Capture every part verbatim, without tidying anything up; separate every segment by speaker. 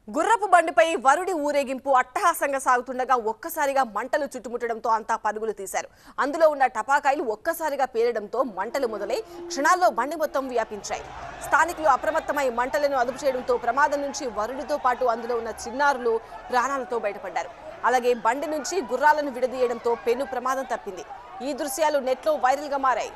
Speaker 1: గుర్రపు బండిపై వరుడి ఊరేగింపు అట్టహాసంగా సాగుతుండగా ఒక్కసారిగా మంటలు చుట్టుముట్టడంతో అంతా పరుగులు తీశారు. అందులో ఉన్న టపాకాయలు ఒక్కసారిగా పేలడంతో మంటలు మొదలై క్షణాల్లో బండి మొత్తం వ్యాపించాయి. స్థానికులు అప్రమత్తమై మంటలను అదుపు చేయడంతో ప్రమాదం నుంచి వరుడితో పాటు అందులో ఉన్న చిన్నారులు ప్రాణాలతో బయటపడ్డారు. అలాగే బండి నుంచి గుర్రాలను విడదీయడంతో పెను ప్రమాదం తప్పింది. ఈ దృశ్యాలు నెట్లో వైరల్ గా మారాయి.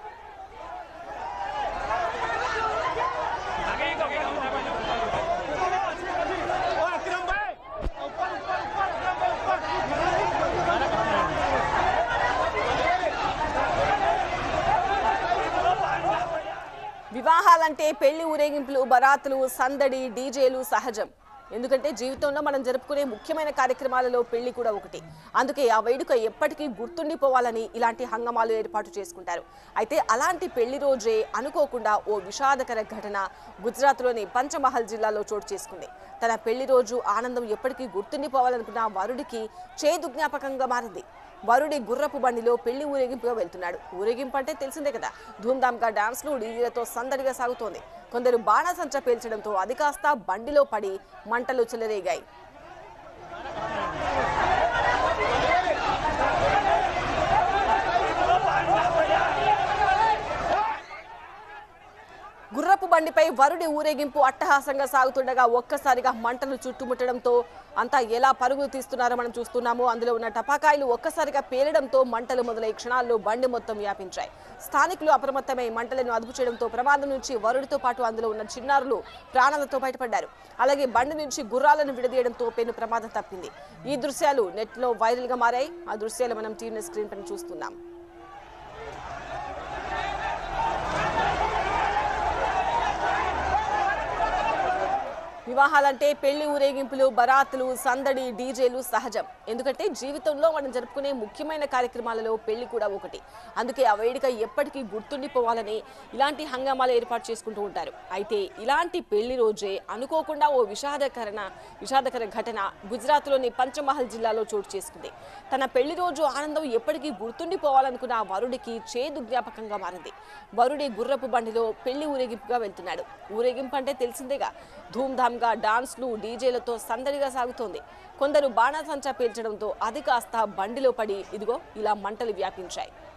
Speaker 1: వివాహాలంటే పెళ్లి ఊరేగింపులు, బరాతులు, సందడి, డీజేలు సహజం. ఎందుకంటే జీవితంలో మనం జరుపుకునే ముఖ్యమైన కార్యక్రమాలలో పెళ్లి కూడా ఒకటి. అందుకే ఆ వేడుక ఎప్పటికీ గుర్తుండిపోవాలని ఇలాంటి హంగమాలు ఏర్పాటు చేసుకుంటారు. అయితే అలాంటి పెళ్లి రోజే అనుకోకుండా ఓ విషాదకర ఘటన గుజరాత్లోని పంచమహల్ జిల్లాలో చోటు చేసుకుంది. తన పెళ్లి రోజు ఆనందం ఎప్పటికీ గుర్తుండిపోవాలనుకున్న వరుడికి చేదు జ్ఞాపకంగా మారింది. వరుడి గుర్రపు బండిలో పెళ్లి ఊరేగింపుగా వెళ్తున్నాడు. ఊరేగింపు అంటే తెలిసిందే కదా, ధూమ్ధామ్గా డాన్స్లు, డీజేలతో సందడిగా సాగుతోంది. కొందరు బాణసంచ పేల్చడంతో అది కాస్త బండిలో పడి మంటలు చెలరేగాయి. గుర్రపు బండిపై వరుడి ఊరేగింపు అట్టహాసంగా సాగుతుండగా ఒక్కసారిగా మంటలు చుట్టుముట్టడంతో అంతా ఎలా పరుగులు తీస్తున్నారో మనం చూస్తున్నాము. అందులో ఉన్న టపాకాయలు ఒక్కసారిగా పేలడంతో మంటలు మొదలై క్షణాల్లో బండి మొత్తం వ్యాపించాయి. స్థానికులు అప్రమత్తమై మంటలను అదుపు చేయడంతో ప్రమాదం నుంచి వరుడితో పాటు అందులో ఉన్న చిన్నారులు ప్రాణాలతో బయటపడ్డారు. అలాగే బండి నుంచి గుర్రాలను విడదీయడంతో పెను ప్రమాదం తప్పింది. ఈ దృశ్యాలు నెట్లో వైరల్ గా మారాయి. ఆ దృశ్యాలు మనం టీవీ స్క్రీన్ పైన చూస్తున్నాం. వివాహాలంటే పెళ్లి ఊరేగింపులు, బరాతులు, సందడి, డీజేలు సహజం. ఎందుకంటే జీవితంలో మనం జరుపుకునే ముఖ్యమైన కార్యక్రమాలలో పెళ్లి కూడా ఒకటి. అందుకే ఆ వేడుక ఎప్పటికీ గుర్తుండిపోవాలని ఇలాంటి హంగామాలు ఏర్పాటు చేసుకుంటూ ఉంటారు. అయితే ఇలాంటి పెళ్లి రోజే అనుకోకుండా ఓ విషాదకరణ విషాదకర ఘటన గుజరాత్లోని పంచమహల్ జిల్లాలో చోటు చేసుకుంది. తన పెళ్లి రోజు ఆనందం ఎప్పటికీ గుర్తుండిపోవాలనుకున్న ఆ వరుడికి చేదు జ్ఞాపకంగా మారింది. వరుడి గుర్రపు బండిలో పెళ్లి ఊరేగింపుగా వెళ్తున్నాడు. ఊరేగింపు అంటే తెలిసిందేగా, ధూమ్ధామ్ డాన్స్లు, డీజేలతో సందడిగా సాగుతోంది. కొందరు బాణసంచా పేల్చడంతో అది కాస్త బండిలో పడి ఇదిగో ఇలా మంటలు వ్యాపించాయి.